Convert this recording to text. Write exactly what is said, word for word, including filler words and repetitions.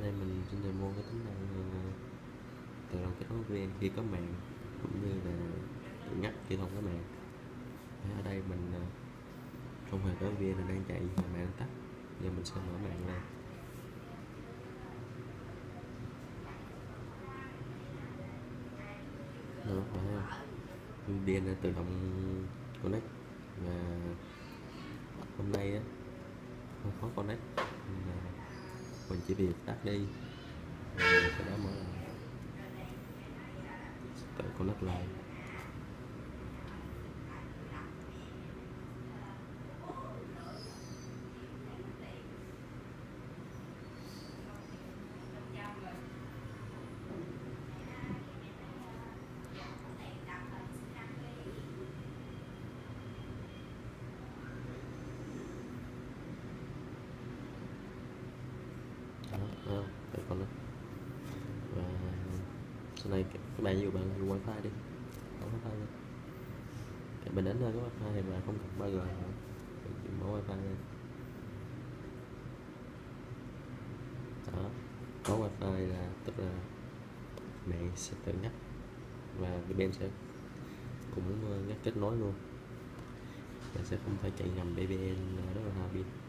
nay mình xin demo cái tính năng uh, tự động kết nối vê en khi có mạng, cũng như là tự ngắt khi không có mạng. Ở đây mình uh, không hề có vê en đang chạy mà mạng tắt. Giờ mình sẽ mở mạng lên. Đó, phải không? vê en đã tự động connect, và hôm nay á không khó connect, mình chỉ việc tắt đi rồi sau đó mở lại, tự connect lại. Đó, tự connect. Và sau này các bạn dù bạn dùng wifi đi, có wifi lên, các bạn đánh ra có wifi và không cần ba G nữa, mình mở wifi lên. Đó, có wifi là tức là mạng sẽ tự ngắt và bên sẽ cũng ngắt kết nối luôn, bạn sẽ không phải chạy ngầm bê bê en rất là hao pin.